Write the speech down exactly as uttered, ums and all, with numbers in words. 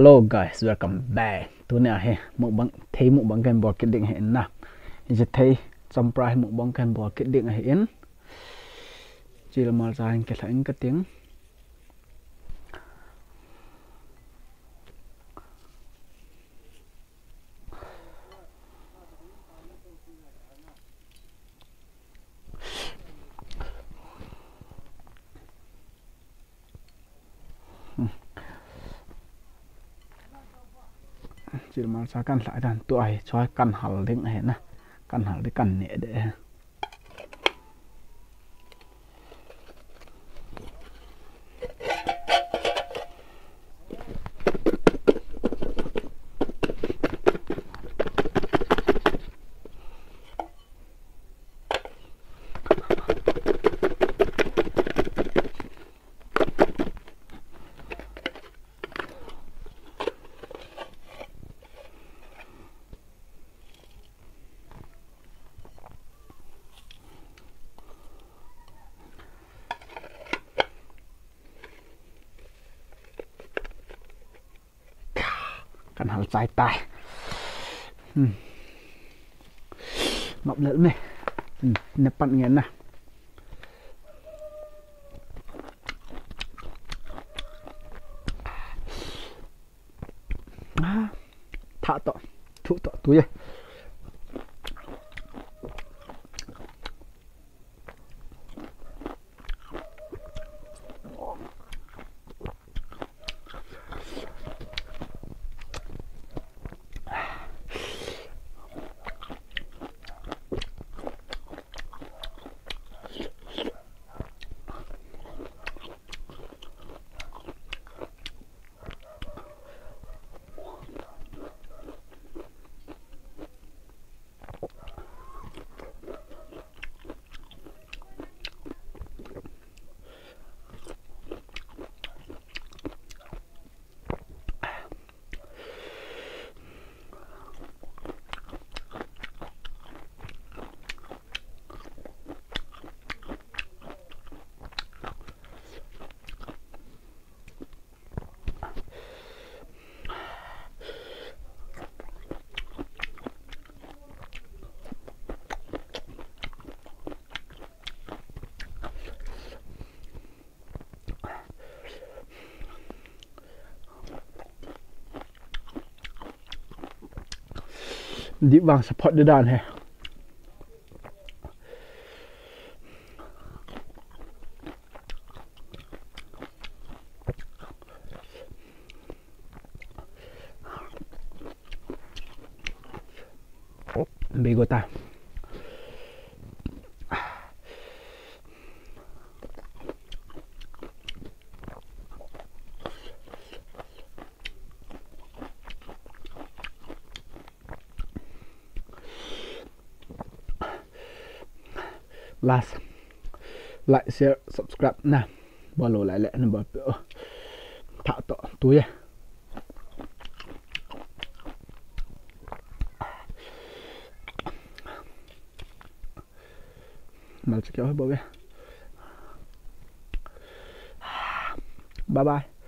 Hello guys, welcome back. Tôi nè he, một băng thấy một băng kem bò kết định hiện nè. Giờ thấy trong price một băng kem bò kết định hiện. Chỉ là mà ra anh kết lại cái tiếng. Chỉ là mà ra căn lại đàn tuổi cho căn hẳn định hiện nè. Căn hẳn để căn nhẹ để. Căn hẳn dài tay. Ừ. Mọc lớn này. Ừ. Nếp bắn nghiến nè. À, thả tọ. Thụ tọ túi đây. Đi vàng support đưa đàn hè. Bê gô ta. Last like share subscribe nè bỏ lỗ lại lẹ nó bỏ thả tọ túi à mà kéo hết bố bye bye.